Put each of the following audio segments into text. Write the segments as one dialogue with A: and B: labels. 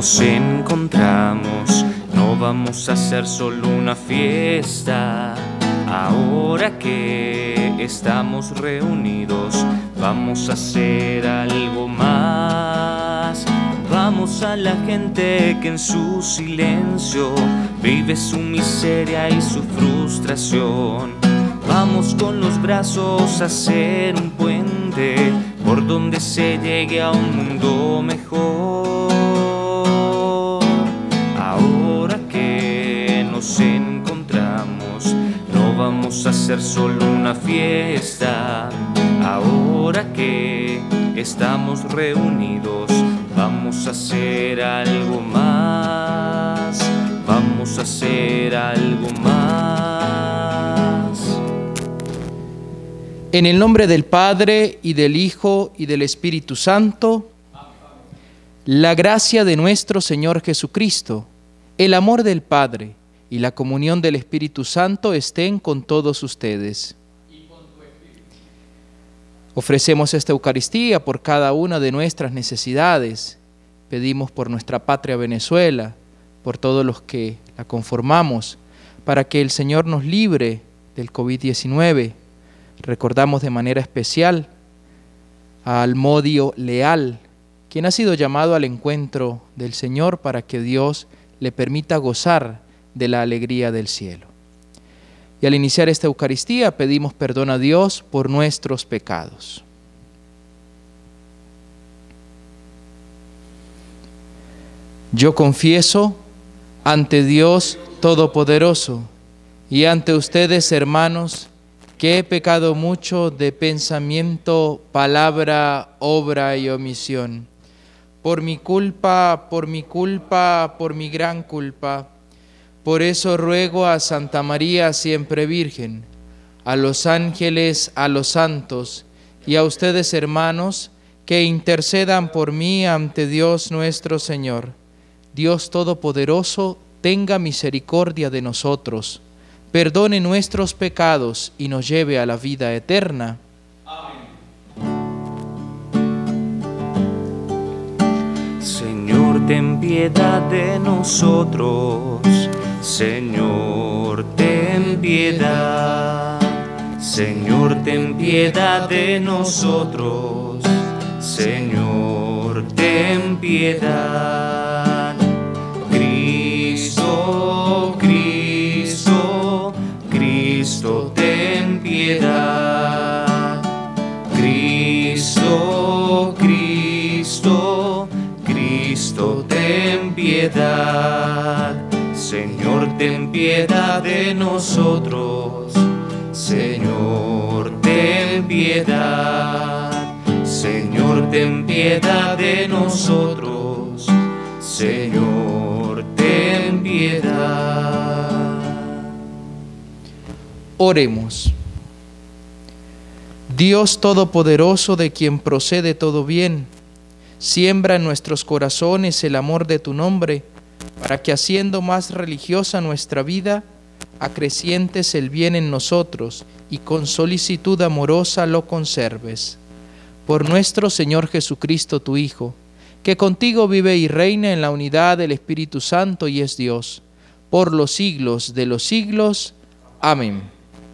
A: nos encontramos, no vamos a hacer solo una fiesta. Ahora que estamos reunidos, vamos a hacer algo más. Vamos a la gente que en su silencio vive su miseria y su frustración. Vamos con los brazos a hacer un puente por donde se llegue a un mundo mejor. Ahora que nos encontramos, no vamos a hacer solo una fiesta. Ahora que estamos reunidos, vamos a hacer algo más. Vamos a hacer algo más.
B: En el nombre del Padre, y del Hijo, y del Espíritu Santo, la gracia de nuestro Señor Jesucristo, el amor del Padre y la comunión del Espíritu Santo estén con todos ustedes. Ofrecemos esta Eucaristía por cada una de nuestras necesidades. Pedimos por nuestra patria Venezuela, por todos los que la conformamos, para que el Señor nos libre del COVID-19. Recordamos de manera especial a Almodio Leal, quien ha sido llamado al encuentro del Señor para que Dios le permita gozar de la alegría del cielo. Y al iniciar esta Eucaristía pedimos perdón a Dios por nuestros pecados. Yo confieso ante Dios Todopoderoso y ante ustedes, hermanos, que he pecado mucho de pensamiento, palabra, obra y omisión. Por mi culpa, por mi gran culpa. Por eso ruego a Santa María siempre Virgen, a los ángeles, a los santos y a ustedes, hermanos, que intercedan por mí ante Dios nuestro Señor. Dios Todopoderoso, tenga misericordia de nosotros, perdone nuestros pecados y nos lleve a la vida eterna.
A: Amén. Señor, ten piedad de nosotros. Señor, ten piedad. Señor, ten piedad de nosotros. Señor, ten piedad. Cristo, Cristo, Cristo, ten piedad. Cristo, Cristo, Cristo, ten piedad. Señor, ten piedad de nosotros. Señor, ten piedad. Señor, ten piedad de nosotros. Señor, ten piedad.
B: Oremos. Dios Todopoderoso, de quien procede todo bien, siembra en nuestros corazones el amor de tu nombre, para que haciendo más religiosa nuestra vida, acrecientes el bien en nosotros y con solicitud amorosa lo conserves. Por nuestro Señor Jesucristo, tu Hijo, que contigo vive y reina en la unidad del Espíritu Santo y es Dios, por los siglos de los siglos. Amén.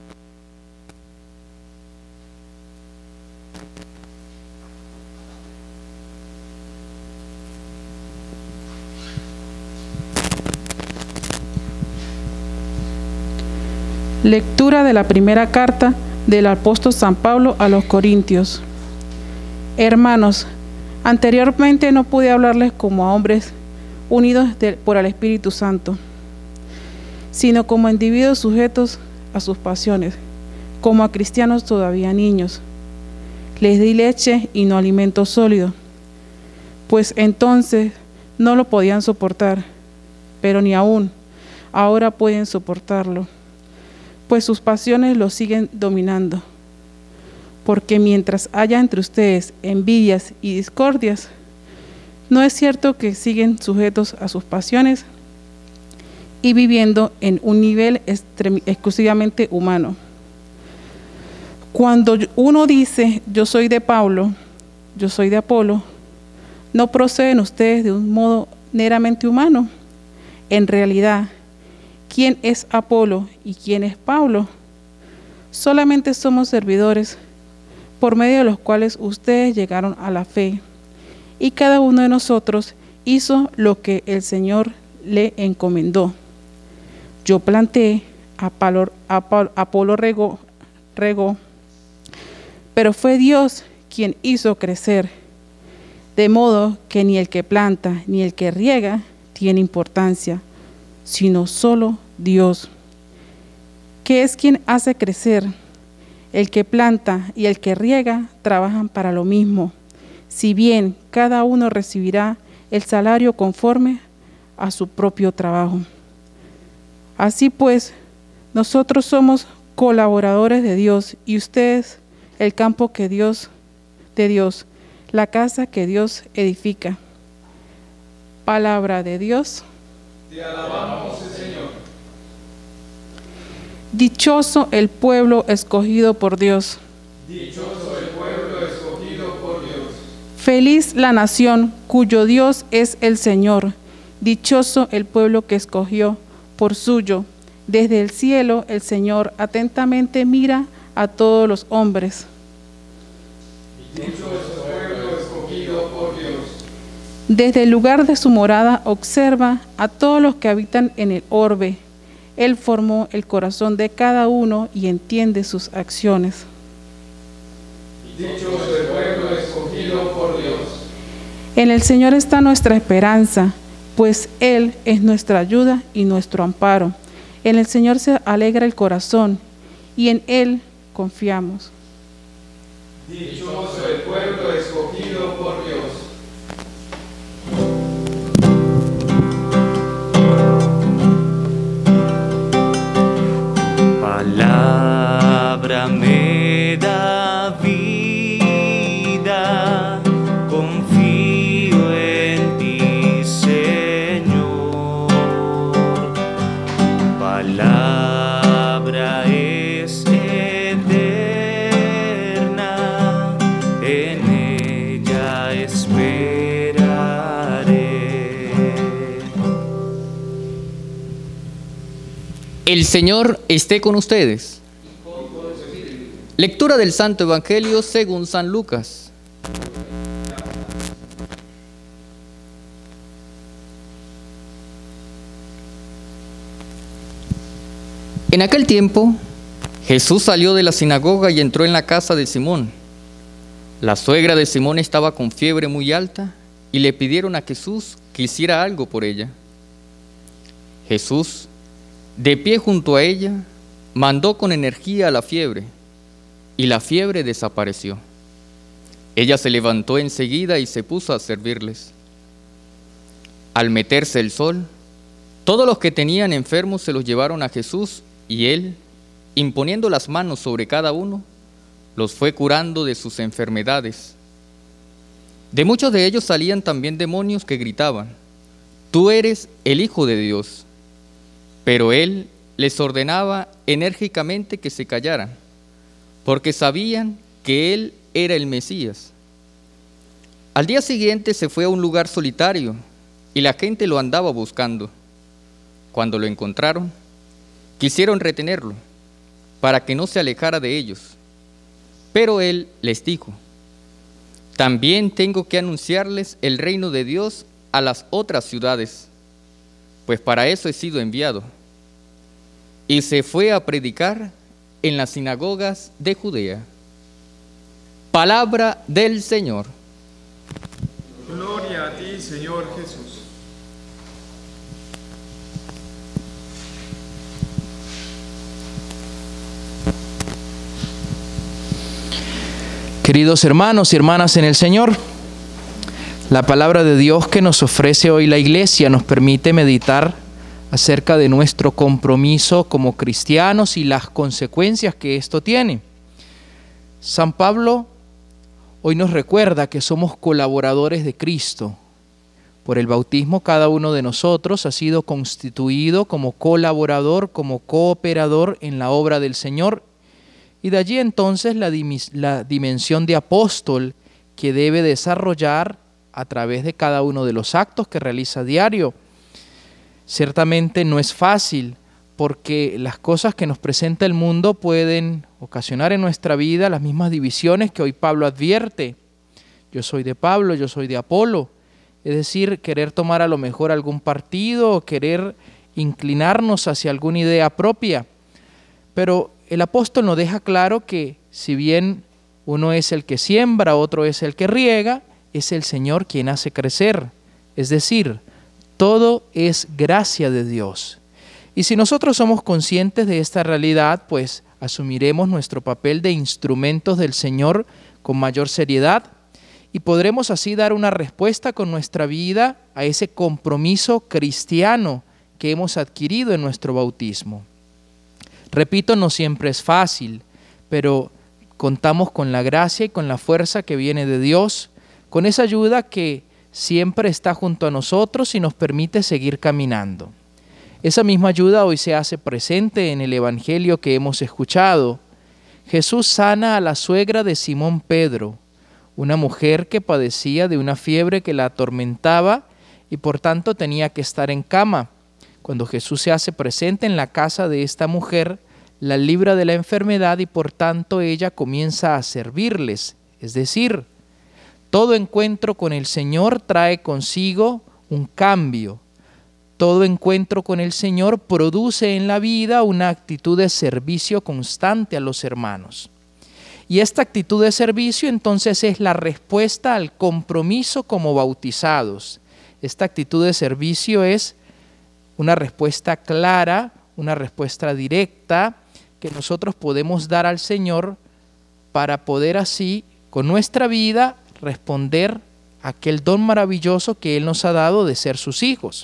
C: Lectura de la primera carta del apóstol San Pablo a los Corintios. Hermanos, anteriormente no pude hablarles como a hombres unidos por el Espíritu Santo, sino como a individuos sujetos a sus pasiones, como a cristianos todavía niños. Les di leche y no alimento sólido, pues entonces no lo podían soportar, pero ni aún ahora pueden soportarlo, pues sus pasiones los siguen dominando. Porque mientras haya entre ustedes envidias y discordias, ¿no es cierto que siguen sujetos a sus pasiones y viviendo en un nivel exclusivamente humano? Cuando uno dice, yo soy de Pablo, yo soy de Apolo, ¿no proceden ustedes de un modo meramente humano. En realidad, ¿quién es Apolo y quién es Pablo? Solamente somos servidores por medio de los cuales ustedes llegaron a la fe, y cada uno de nosotros hizo lo que el Señor le encomendó. Yo planté, Apolo regó, pero fue Dios quien hizo crecer, de modo que ni el que planta ni el que riega tiene importancia, sino solo Dios, que es quien hace crecer. El que planta y el que riega trabajan para lo mismo, si bien cada uno recibirá el salario conforme a su propio trabajo. Así pues, nosotros somos colaboradores de Dios y ustedes el campo de Dios, la casa que Dios edifica. Palabra de Dios.
D: Te alabamos, Señor.
C: Dichoso el pueblo escogido por Dios.
D: Dichoso el pueblo escogido por Dios.
C: Feliz la nación cuyo Dios es el Señor. Dichoso el pueblo que escogió por suyo. Desde el cielo el Señor atentamente mira a todos los hombres.
D: Dichoso el pueblo escogido por Dios.
C: Desde el lugar de su morada observa a todos los que habitan en el orbe. Él formó el corazón de cada uno y entiende sus acciones.
D: Dichoso el pueblo escogido por Dios.
C: En el Señor está nuestra esperanza, pues Él es nuestra ayuda y nuestro amparo. En el Señor se alegra el corazón y en Él confiamos.
D: Dichoso el pueblo escogido por Dios.
A: Palabra me da vida, confío en ti, Señor. Palabra es eterna, en ella esperaré.
E: El Señor esté con ustedes. Lectura del Santo Evangelio según San Lucas. En aquel tiempo, Jesús salió de la sinagoga y entró en la casa de Simón. La suegra de Simón estaba con fiebre muy alta y le pidieron a Jesús que hiciera algo por ella. Jesús, de pie junto a ella, mandó con energía a la fiebre, y la fiebre desapareció. Ella se levantó enseguida y se puso a servirles. Al meterse el sol, todos los que tenían enfermos se los llevaron a Jesús, y Él, imponiendo las manos sobre cada uno, los fue curando de sus enfermedades. De muchos de ellos salían también demonios que gritaban: «Tú eres el Hijo de Dios». Pero Él les ordenaba enérgicamente que se callaran, porque sabían que Él era el Mesías. Al día siguiente se fue a un lugar solitario, y la gente lo andaba buscando. Cuando lo encontraron, quisieron retenerlo, para que no se alejara de ellos. Pero Él les dijo: «También tengo que anunciarles el reino de Dios a las otras ciudades, pues para eso he sido enviado». Y se fue a predicar en las sinagogas de Judea. Palabra del Señor.
D: Gloria a ti, Señor Jesús.
B: Queridos hermanos y hermanas en el Señor, la palabra de Dios que nos ofrece hoy la Iglesia nos permite meditar acerca de nuestro compromiso como cristianos y las consecuencias que esto tiene. San Pablo hoy nos recuerda que somos colaboradores de Cristo. Por el bautismo cada uno de nosotros ha sido constituido como colaborador, como cooperador en la obra del Señor, y de allí entonces la dimensión de apóstol que debe desarrollar a través de cada uno de los actos que realiza a diario. Ciertamente no es fácil, porque las cosas que nos presenta el mundo pueden ocasionar en nuestra vida las mismas divisiones que hoy Pablo advierte. Yo soy de Pablo, yo soy de Apolo. Es decir, querer tomar a lo mejor algún partido o querer inclinarnos hacia alguna idea propia. Pero el apóstol nos deja claro que si bien uno es el que siembra, otro es el que riega, es el Señor quien hace crecer. Es decir, todo es gracia de Dios. Y si nosotros somos conscientes de esta realidad, pues asumiremos nuestro papel de instrumentos del Señor con mayor seriedad y podremos así dar una respuesta con nuestra vida a ese compromiso cristiano que hemos adquirido en nuestro bautismo. Repito, no siempre es fácil, pero contamos con la gracia y con la fuerza que viene de Dios, con esa ayuda que siempre está junto a nosotros y nos permite seguir caminando. Esa misma ayuda hoy se hace presente en el Evangelio que hemos escuchado. Jesús sana a la suegra de Simón Pedro, una mujer que padecía de una fiebre que la atormentaba y por tanto tenía que estar en cama. Cuando Jesús se hace presente en la casa de esta mujer, la libra de la enfermedad y por tanto ella comienza a servirles. Es decir, todo encuentro con el Señor trae consigo un cambio. Todo encuentro con el Señor produce en la vida una actitud de servicio constante a los hermanos. Y esta actitud de servicio entonces es la respuesta al compromiso como bautizados. Esta actitud de servicio es una respuesta clara, una respuesta directa que nosotros podemos dar al Señor para poder así, con nuestra vida, responder a aquel don maravilloso que Él nos ha dado de ser sus hijos.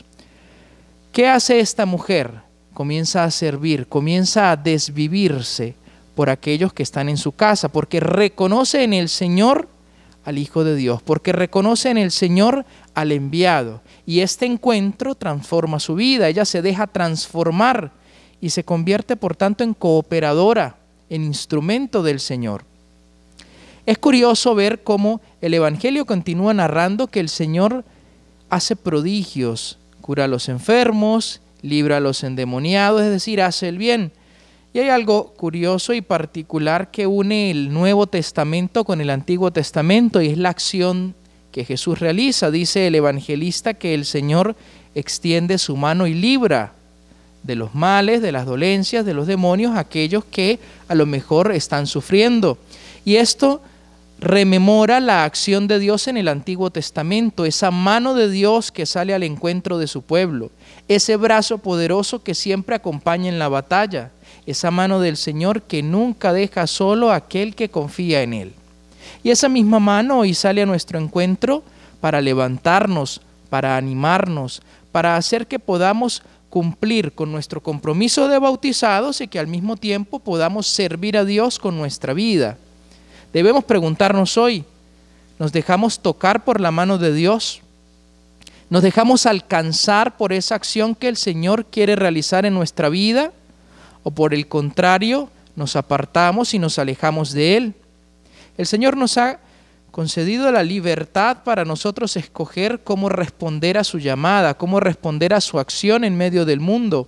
B: ¿Qué hace esta mujer? Comienza a servir, comienza a desvivirse por aquellos que están en su casa, porque reconoce en el Señor al Hijo de Dios, porque reconoce en el Señor al enviado. Y este encuentro transforma su vida, ella se deja transformar y se convierte por tanto en cooperadora, en instrumento del Señor. Es curioso ver cómo el Evangelio continúa narrando que el Señor hace prodigios, cura a los enfermos, libra a los endemoniados, es decir, hace el bien. Y hay algo curioso y particular que une el Nuevo Testamento con el Antiguo Testamento y es la acción que Jesús realiza. Dice el evangelista que el Señor extiende su mano y libra de los males, de las dolencias, de los demonios, aquellos que a lo mejor están sufriendo. Y esto rememora la acción de Dios en el Antiguo Testamento, esa mano de Dios que sale al encuentro de su pueblo, ese brazo poderoso que siempre acompaña en la batalla, esa mano del Señor que nunca deja solo a aquel que confía en Él. Y esa misma mano hoy sale a nuestro encuentro para levantarnos, para animarnos, para hacer que podamos cumplir con nuestro compromiso de bautizados y que al mismo tiempo podamos servir a Dios con nuestra vida. Debemos preguntarnos hoy, ¿nos dejamos tocar por la mano de Dios? ¿Nos dejamos alcanzar por esa acción que el Señor quiere realizar en nuestra vida? ¿O por el contrario, nos apartamos y nos alejamos de Él? El Señor nos ha concedido la libertad para nosotros escoger cómo responder a su llamada, cómo responder a su acción en medio del mundo.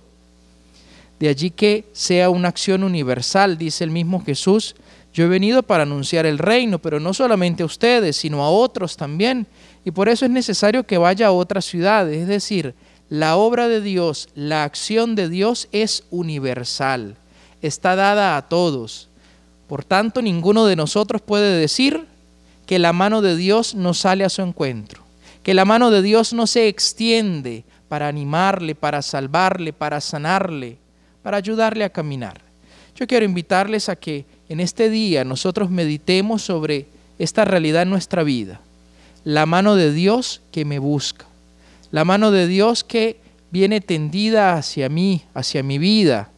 B: De allí que sea una acción universal, dice el mismo Jesús. Yo he venido para anunciar el reino, pero no solamente a ustedes, sino a otros también. Y por eso es necesario que vaya a otras ciudades. Es decir, la obra de Dios, la acción de Dios es universal. Está dada a todos. Por tanto, ninguno de nosotros puede decir que la mano de Dios no sale a su encuentro. Que la mano de Dios no se extiende para animarle, para salvarle, para sanarle, para ayudarle a caminar. Yo quiero invitarles a que en este día nosotros meditemos sobre esta realidad en nuestra vida. La mano de Dios que me busca. La mano de Dios que viene tendida hacia mí, hacia mi vida.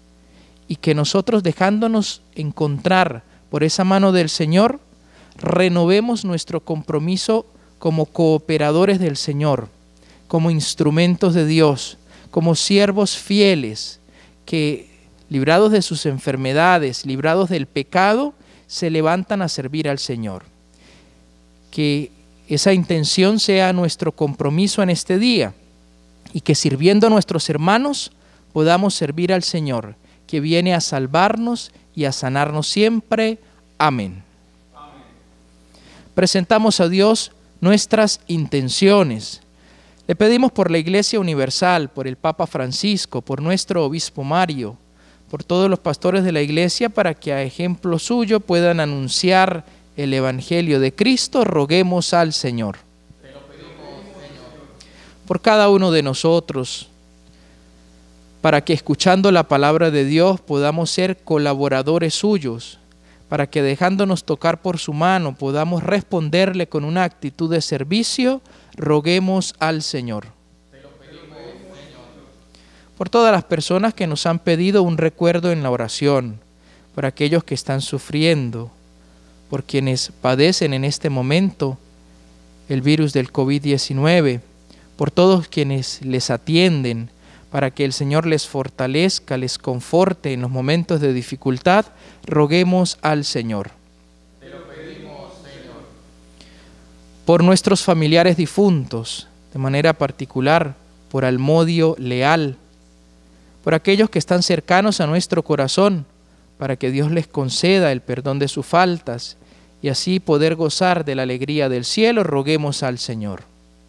B: Y que nosotros, dejándonos encontrar por esa mano del Señor, renovemos nuestro compromiso como cooperadores del Señor, como instrumentos de Dios, como siervos fieles que, librados de sus enfermedades, librados del pecado, se levantan a servir al Señor. Que esa intención sea nuestro compromiso en este día y que sirviendo a nuestros hermanos podamos servir al Señor, que viene a salvarnos y a sanarnos siempre. Amén. Presentamos a Dios nuestras intenciones. Le pedimos por la Iglesia Universal, por el Papa Francisco, por nuestro Obispo Mario, por todos los pastores de la Iglesia, para que a ejemplo suyo puedan anunciar el Evangelio de Cristo. Roguemos al Señor. Te lo pedimos, Señor. Por cada uno de nosotros, para que escuchando la palabra de Dios podamos ser colaboradores suyos, para que dejándonos tocar por su mano podamos responderle con una actitud de servicio. Roguemos al Señor. Te lo pedimos, Señor. Por todas las personas que nos han pedido un recuerdo en la oración, por aquellos que están sufriendo, por quienes padecen en este momento el virus del COVID-19, por todos quienes les atienden, para que el Señor les fortalezca, les conforte en los momentos de dificultad. Roguemos al Señor. Te lo pedimos, Señor. Por nuestros familiares difuntos, de manera particular, por Almodio Leal, por aquellos que están cercanos a nuestro corazón, para que Dios les conceda el perdón de sus faltas y así poder gozar de la alegría del cielo. Roguemos al Señor.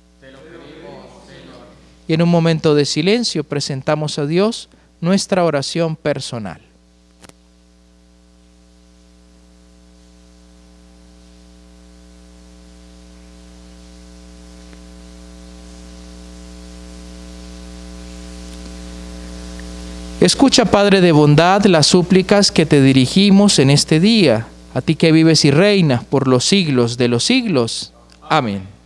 B: Y en un momento de silencio presentamos a Dios nuestra oración personal. Escucha, Padre de bondad, las súplicas que te dirigimos en este día, a ti que vives y reinas por los siglos de los siglos. Amén.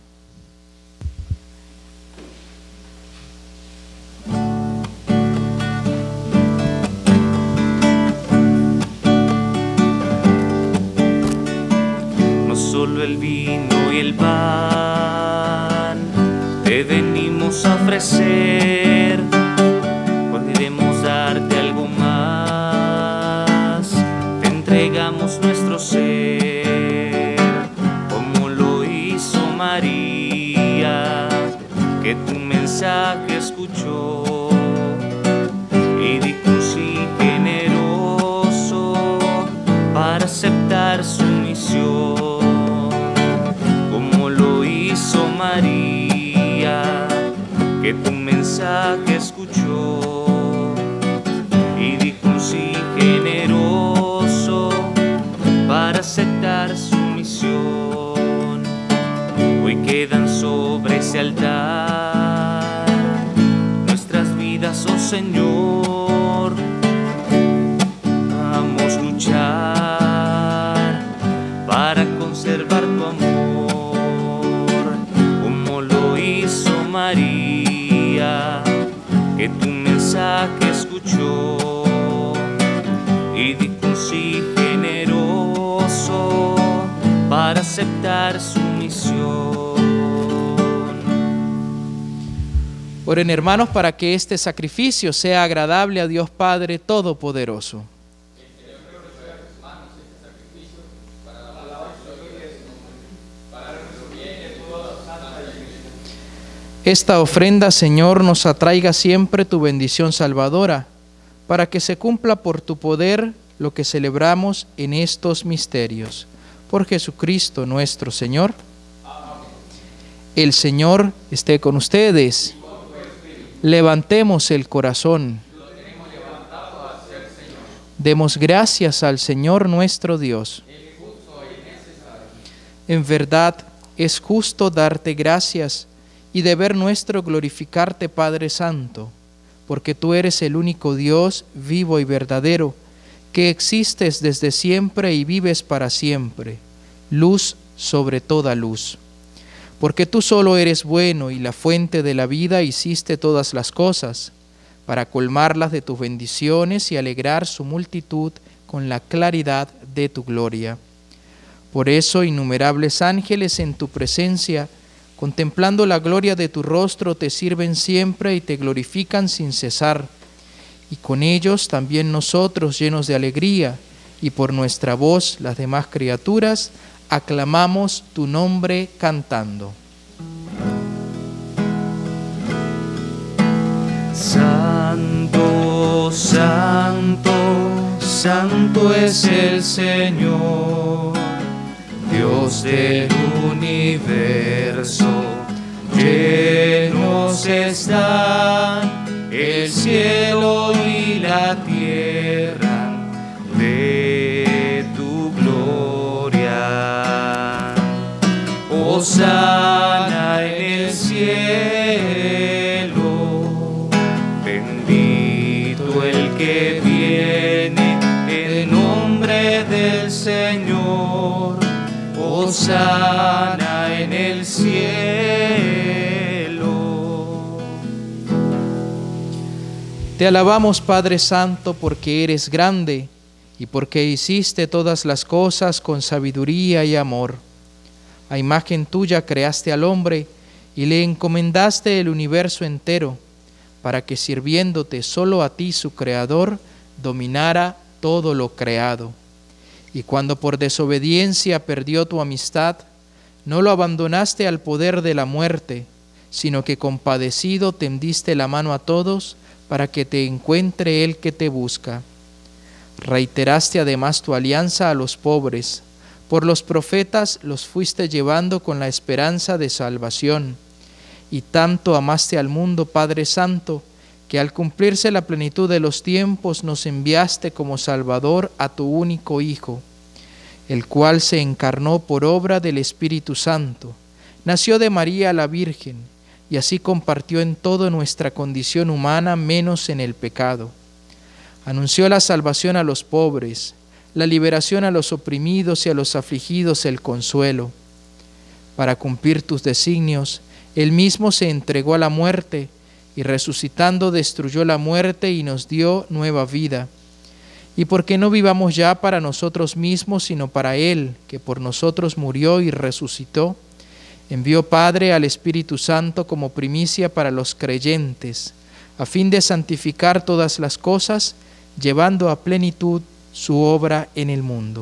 A: Solo el vino y el pan te venimos a ofrecer, podremos darte algo más, te entregamos nuestro ser, como lo hizo María, que tu mensaje escuchó y dijo sí generoso para aceptar su misión. María, que tu mensaje escuchó y dijo un sí generoso para aceptar su misión. Hoy quedan sobre ese altar nuestras vidas, oh Señor. Vamos a luchar para conservar tu amor. María, que tu mensaje escuchó y dijo sí generoso para aceptar su misión.
B: Oren, hermanos, para que este sacrificio sea agradable a Dios Padre Todopoderoso. Esta ofrenda, Señor, nos atraiga siempre tu bendición salvadora, para que se cumpla por tu poder lo que celebramos en estos misterios. Por Jesucristo nuestro Señor. Amén. El Señor esté con ustedes. Levantemos el corazón. Demos gracias al Señor nuestro Dios. En verdad es justo darte gracias y deber nuestro glorificarte, Padre Santo, porque tú eres el único Dios vivo y verdadero, que existes desde siempre y vives para siempre, luz sobre toda luz. Porque tú solo eres bueno y la fuente de la vida, hiciste todas las cosas, para colmarlas de tus bendiciones y alegrar su multitud con la claridad de tu gloria. Por eso innumerables ángeles en tu presencia, contemplando la gloria de tu rostro, te sirven siempre y te glorifican sin cesar. Y con ellos también nosotros, llenos de alegría, y por nuestra voz las demás criaturas, aclamamos tu nombre cantando.
A: Santo, santo, santo es el Señor, Dios del universo. Llenos están el cielo y la tierra de tu gloria. Hosana en el cielo, bendito el que viene en nombre del Señor. Hosana en el cielo.
B: Te alabamos, Padre Santo, porque eres grande y porque hiciste todas las cosas con sabiduría y amor. A imagen tuya creaste al hombre y le encomendaste el universo entero, para que sirviéndote solo a ti, su Creador, dominara todo lo creado. Y cuando por desobediencia perdió tu amistad, no lo abandonaste al poder de la muerte, sino que compadecido tendiste la mano a todos para que te encuentre el que te busca. Reiteraste además tu alianza a los pobres. Por los profetas los fuiste llevando con la esperanza de salvación. Y tanto amaste al mundo, Padre Santo, que al cumplirse la plenitud de los tiempos nos enviaste como Salvador a tu único Hijo, el cual se encarnó por obra del Espíritu Santo. Nació de María la Virgen, y así compartió en toda nuestra condición humana, menos en el pecado. Anunció la salvación a los pobres, la liberación a los oprimidos y a los afligidos el consuelo. Para cumplir tus designios, Él mismo se entregó a la muerte, y resucitando destruyó la muerte y nos dio nueva vida. Y porque no vivamos ya para nosotros mismos, sino para Él, que por nosotros murió y resucitó, envió Padre al Espíritu Santo como primicia para los creyentes, a fin de santificar todas las cosas, llevando a plenitud su obra en el mundo.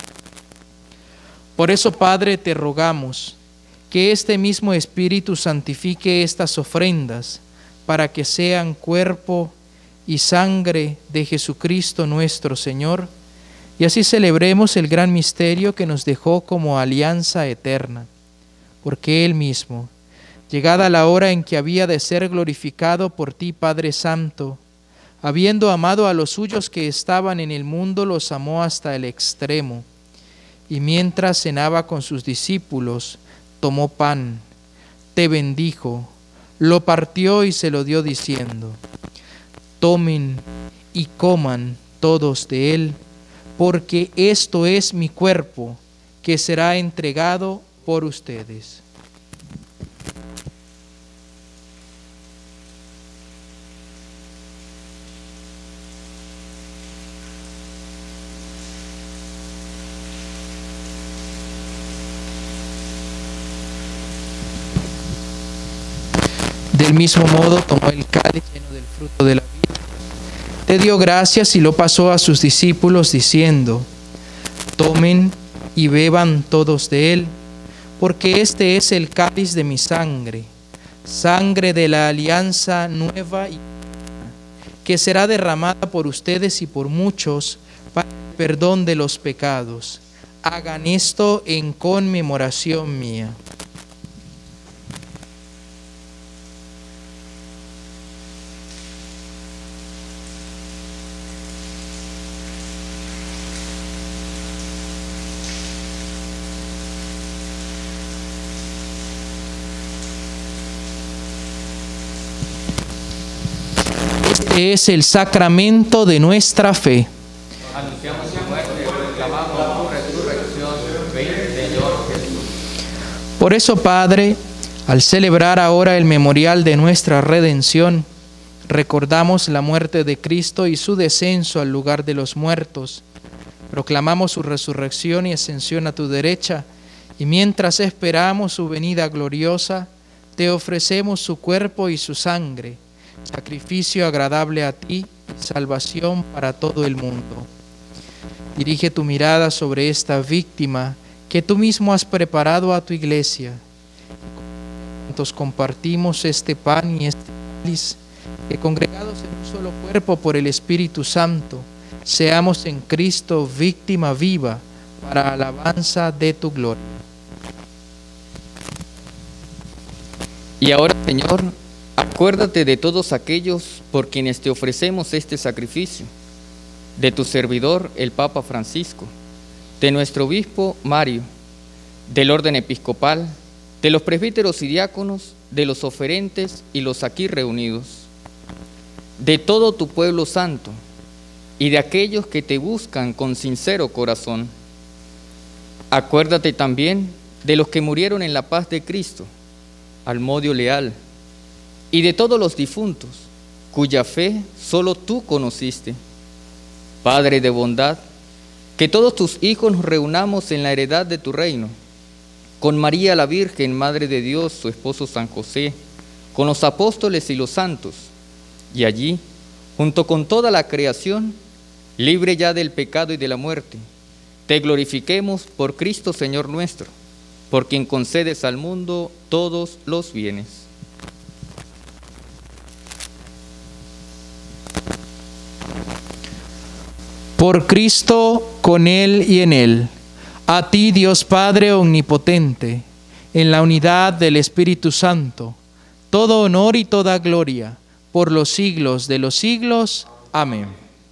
B: Por eso, Padre, te rogamos que este mismo Espíritu santifique estas ofrendas, para que sean cuerpo y sangre de Jesucristo nuestro Señor, y así celebremos el gran misterio que nos dejó como alianza eterna. Porque Él mismo, llegada la hora en que había de ser glorificado por ti, Padre Santo, habiendo amado a los suyos que estaban en el mundo, los amó hasta el extremo. Y mientras cenaba con sus discípulos, tomó pan, te bendijo, lo partió y se lo dio diciendo: tomen y coman todos de él, porque esto es mi cuerpo, que será entregado por ustedes. Del mismo modo tomó el cáliz lleno del fruto de la vid, te dio gracias y lo pasó a sus discípulos diciendo: tomen y beban todos de él, porque este es el cáliz de mi sangre, sangre de la alianza nueva y que será derramada por ustedes y por muchos para el perdón de los pecados. Hagan esto en conmemoración mía. Este es el sacramento de nuestra fe.
E: Anunciamos su muerte, proclamamos tu resurrección. Ven, Señor Jesús.
B: Por eso, Padre, al celebrar ahora el memorial de nuestra redención, recordamos la muerte de Cristo y su descenso al lugar de los muertos. Proclamamos su resurrección y ascensión a tu derecha, y mientras esperamos su venida gloriosa, te ofrecemos su cuerpo y su sangre, sacrificio agradable a ti y salvación para todo el mundo. Dirige tu mirada sobre esta víctima que tú mismo has preparado a tu iglesia. Juntos compartimos este pan y este cáliz, que congregados en un solo cuerpo por el Espíritu Santo, seamos en Cristo víctima viva para alabanza de tu gloria.
E: Y ahora, Señor, acuérdate de todos aquellos por quienes te ofrecemos este sacrificio, de tu servidor, el Papa Francisco, de nuestro obispo Mario, del orden episcopal, de los presbíteros y diáconos, de los oferentes y los aquí reunidos, de todo tu pueblo santo y de aquellos que te buscan con sincero corazón. Acuérdate también de los que murieron en la paz de Cristo, Almodio Leal, y de todos los difuntos, cuya fe solo tú conociste. Padre de bondad, que todos tus hijos nos reunamos en la heredad de tu reino, con María la Virgen, Madre de Dios, su esposo San José, con los apóstoles y los santos, y allí, junto con toda la creación, libre ya del pecado y de la muerte, te glorifiquemos por Cristo Señor nuestro, por quien concedes al mundo todos los bienes.
B: Por Cristo, con Él y en Él, a ti Dios Padre omnipotente, en la unidad del Espíritu Santo, todo honor y toda gloria, por los siglos de los siglos. Amén.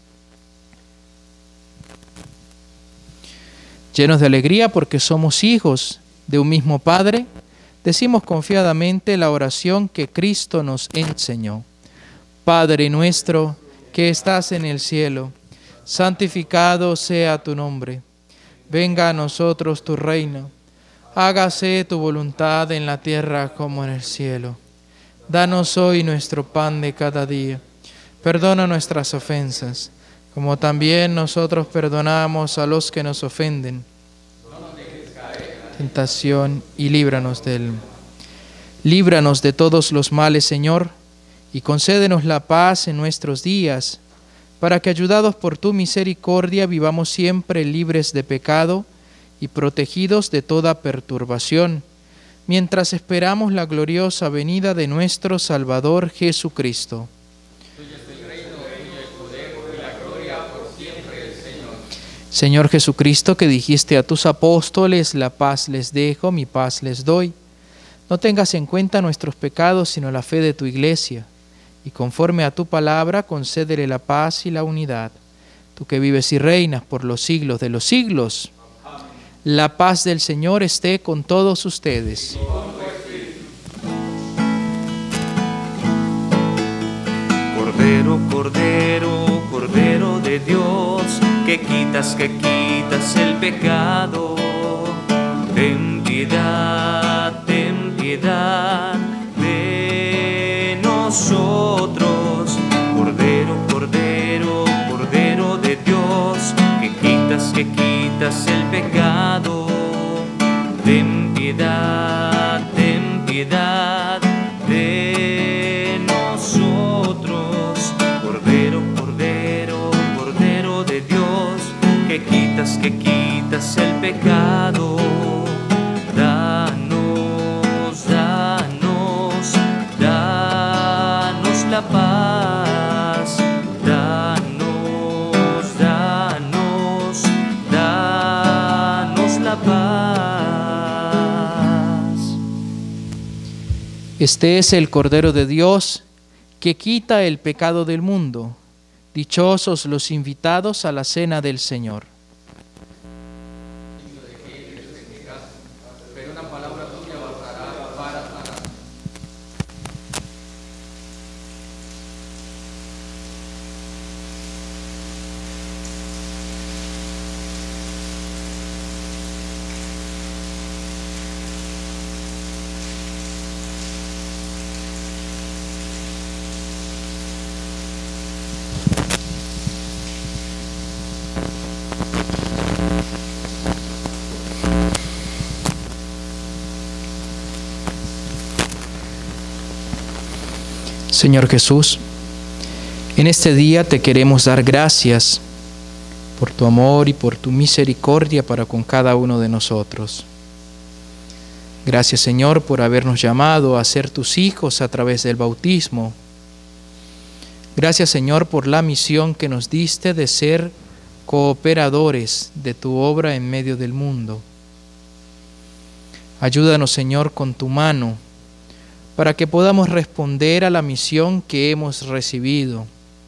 B: Llenos de alegría porque somos hijos de un mismo Padre, decimos confiadamente la oración que Cristo nos enseñó. Padre nuestro, que estás en el cielo, santificado sea tu nombre. Venga a nosotros tu reino. Hágase tu voluntad en la tierra como en el cielo. Danos hoy nuestro pan de cada día. Perdona nuestras ofensas, como también nosotros perdonamos a los que nos ofenden. No nos dejes caer en la tentación y líbranos del mal. Líbranos de todos los males, Señor, y concédenos la paz en nuestros días, para que, ayudados por tu misericordia, vivamos siempre libres de pecado y protegidos de toda perturbación, mientras esperamos la gloriosa venida de nuestro Salvador Jesucristo. Tuyo es el reino, tuyo el poder y la gloria por siempre, Señor. Señor Jesucristo, que dijiste a tus apóstoles, la paz les dejo, mi paz les doy. No tengas en cuenta nuestros pecados, sino la fe de tu iglesia. Y conforme a tu palabra, concédele la paz y la unidad. Tú que vives y reinas por los siglos de los siglos. Amén. La paz del Señor esté con todos ustedes.
A: Cordero, Cordero, Cordero de Dios, que quitas el pecado. Ten piedad de nosotros. Cordero, Cordero, Cordero de Dios, que quitas el pecado. Ten piedad de nosotros. Cordero, Cordero, Cordero de Dios, que quitas el pecado. Danos la paz, danos la paz.
B: Este es el Cordero de Dios, que quita el pecado del mundo. Dichosos los invitados a la cena del Señor. Señor Jesús, en este día te queremos dar gracias por tu amor y por tu misericordia para con cada uno de nosotros. Gracias, Señor, por habernos llamado a ser tus hijos a través del bautismo. Gracias, Señor, por la misión que nos diste de ser cooperadores de tu obra en medio del mundo. Ayúdanos, Señor, con tu mano, para que podamos responder a la misión que hemos recibido.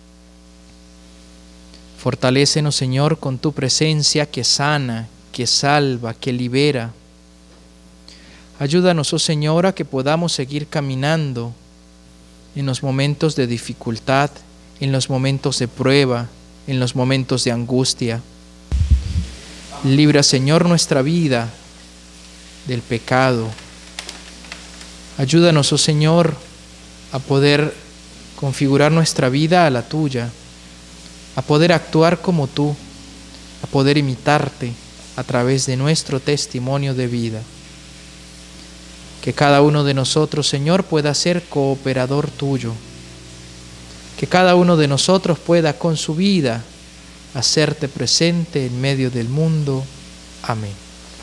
B: Fortalécenos, Señor, con tu presencia que sana, que salva, que libera. Ayúdanos, oh Señor, a que podamos seguir caminando en los momentos de dificultad, en los momentos de prueba, en los momentos de angustia. Libra, Señor, nuestra vida del pecado. Ayúdanos, oh Señor, a poder configurar nuestra vida a la tuya, a poder actuar como tú, a poder imitarte a través de nuestro testimonio de vida. Que cada uno de nosotros, Señor, pueda ser cooperador tuyo. Que cada uno de nosotros pueda con su vida hacerte presente en medio del mundo. Amén.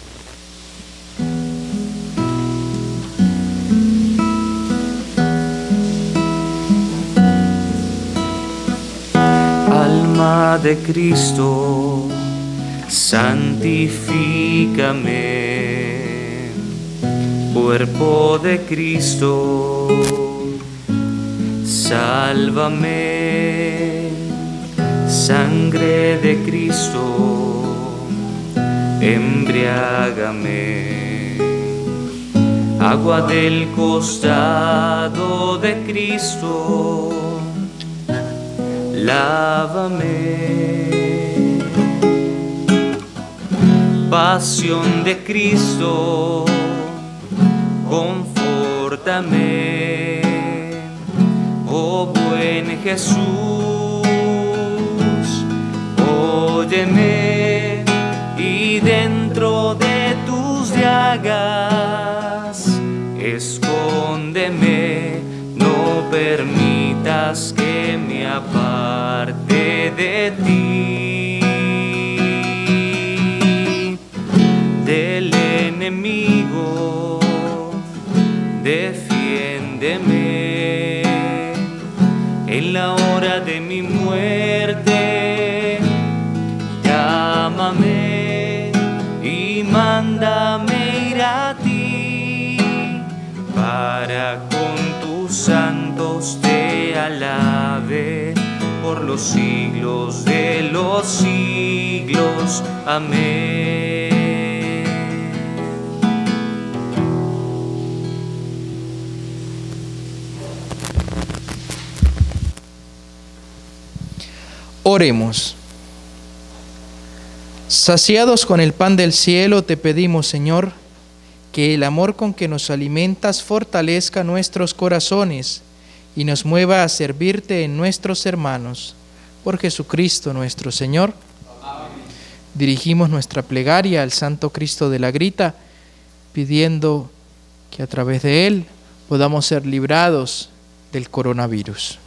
A: Alma de Cristo, santifícame. Cuerpo de Cristo, sálvame. Sangre de Cristo, embriágame. Agua del costado de Cristo, lávame. Pasión de Cristo, confórtame, oh buen Jesús, óyeme, y dentro de tus llagas escóndeme, no permitas que me aparte de ti, del enemigo. Defiéndeme en la hora de mi muerte, llámame y mándame ir a ti, para con tus santos te alabe por los siglos de los siglos. Amén.
B: Oremos. Saciados con el pan del cielo, te pedimos, Señor, que el amor con que nos alimentas fortalezca nuestros corazones y nos mueva a servirte en nuestros hermanos. Por Jesucristo nuestro Señor. Amén. Dirigimos nuestra plegaria al Santo Cristo de la Grita, pidiendo que a través de Él podamos ser librados del coronavirus.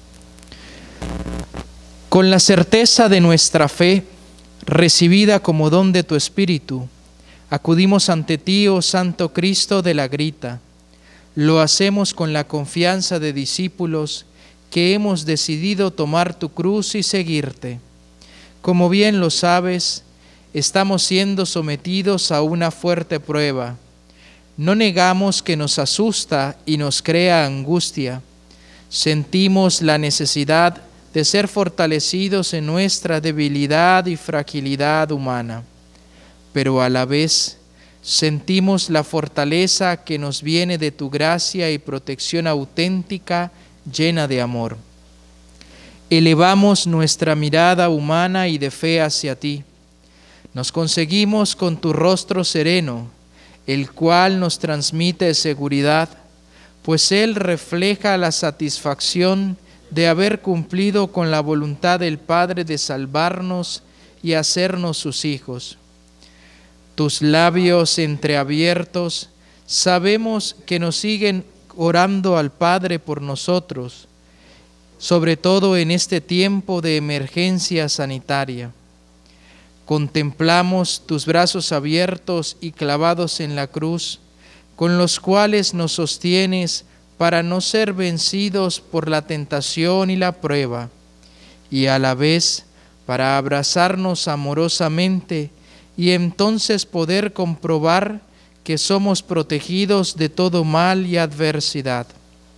B: Con la certeza de nuestra fe, recibida como don de tu Espíritu, acudimos ante ti, oh Santo Cristo de la Grita. Lo hacemos con la confianza de discípulos que hemos decidido tomar tu cruz y seguirte. Como bien lo sabes, estamos siendo sometidos a una fuerte prueba. No negamos que nos asusta y nos crea angustia. Sentimos la necesidad de ser fortalecidos en nuestra debilidad y fragilidad humana, pero a la vez sentimos la fortaleza que nos viene de tu gracia y protección auténtica, llena de amor. Elevamos nuestra mirada humana y de fe hacia ti. Nos conseguimos con tu rostro sereno, el cual nos transmite seguridad, pues él refleja la satisfacción de haber cumplido con la voluntad del Padre de salvarnos y hacernos sus hijos. Tus labios entreabiertos, sabemos que nos siguen orando al Padre por nosotros, sobre todo en este tiempo de emergencia sanitaria. contemplamos tus brazos abiertos y clavados en la cruz, con los cuales nos sostienes para no ser vencidos por la tentación y la prueba, y a la vez para abrazarnos amorosamente y entonces poder comprobar que somos protegidos de todo mal y adversidad.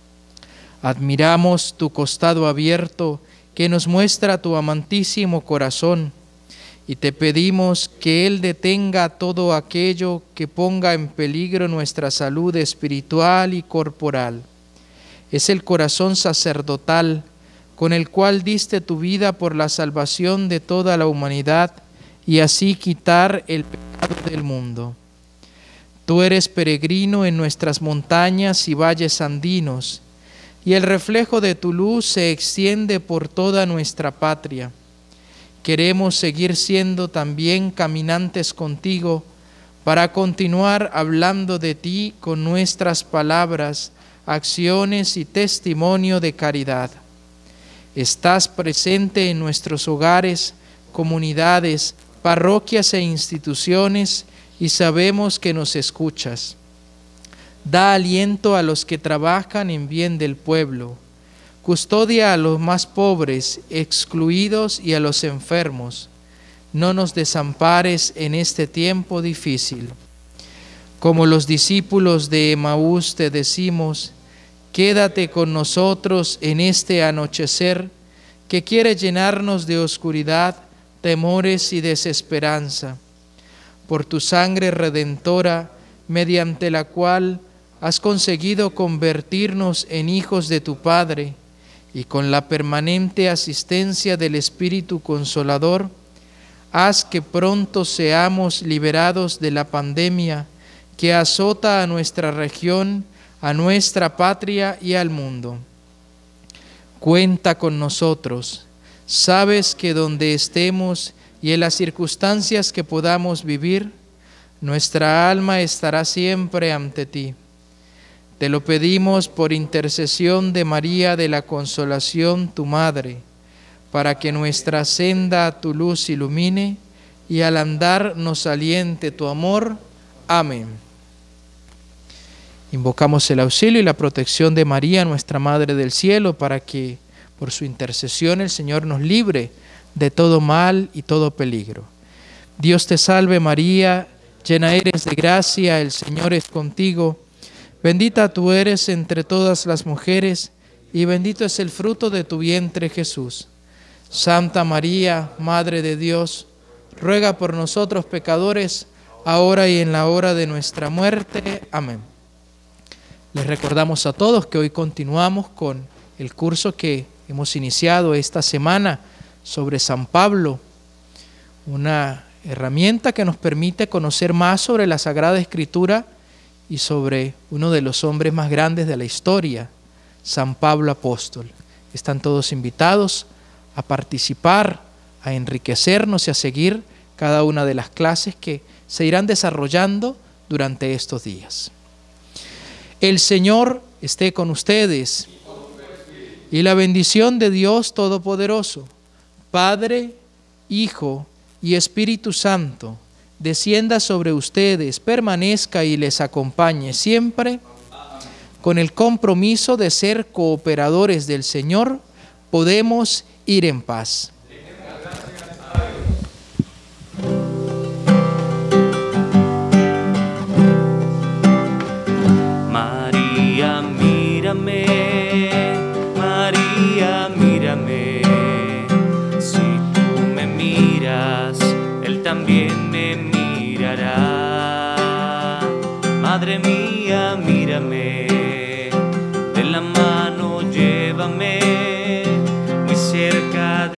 B: Admiramos tu costado abierto que nos muestra tu amantísimo corazón, y te pedimos que Él detenga todo aquello que ponga en peligro nuestra salud espiritual y corporal. Es el corazón sacerdotal con el cual diste tu vida por la salvación de toda la humanidad y así quitar el pecado del mundo. Tú eres peregrino en nuestras montañas y valles andinos, y el reflejo de tu luz se extiende por toda nuestra patria. Queremos seguir siendo también caminantes contigo para continuar hablando de ti con nuestras palabras, acciones y testimonio de caridad. Estás presente en nuestros hogares, comunidades, parroquias e instituciones y sabemos que nos escuchas. Da aliento a los que trabajan en bien del pueblo. Custodia a los más pobres, excluidos y a los enfermos. No nos desampares en este tiempo difícil. Como los discípulos de Emaús te decimos, quédate con nosotros en este anochecer que quiere llenarnos de oscuridad, temores y desesperanza. Por tu sangre redentora, mediante la cual has conseguido convertirnos en hijos de tu Padre, y con la permanente asistencia del Espíritu Consolador, haz que pronto seamos liberados de la pandemia que azota a nuestra región, a nuestra patria y al mundo. Cuenta con nosotros. Sabes que donde estemos y en las circunstancias que podamos vivir, nuestra alma estará siempre ante ti. Te lo pedimos por intercesión de María de la Consolación, tu Madre, para que nuestra senda tu luz ilumine y al andar nos aliente tu amor. Amén. Invocamos el auxilio y la protección de María, nuestra Madre del Cielo, para que por su intercesión el Señor nos libre de todo mal y todo peligro. Dios te salve María, llena eres de gracia, el Señor es contigo. Bendita tú eres entre todas las mujeres, y bendito es el fruto de tu vientre, Jesús. Santa María, Madre de Dios, ruega por nosotros pecadores, ahora y en la hora de nuestra muerte. Amén. Les recordamos a todos que hoy continuamos con el curso que hemos iniciado esta semana sobre San Pablo, una herramienta que nos permite conocer más sobre la Sagrada Escritura y sobre uno de los hombres más grandes de la historia, San Pablo Apóstol. Están todos invitados a participar, a enriquecernos y a seguir cada una de las clases que se irán desarrollando durante estos días. El Señor esté con ustedes y la bendición de Dios Todopoderoso, Padre, Hijo y Espíritu Santo, descienda sobre ustedes, permanezca y les acompañe siempre. Con el compromiso de ser cooperadores del Señor, podemos ir en paz.
A: María, mírame, María, mírame. Si tú me miras, Él también me mirará. Madre mía, mírame, de la mano llévame.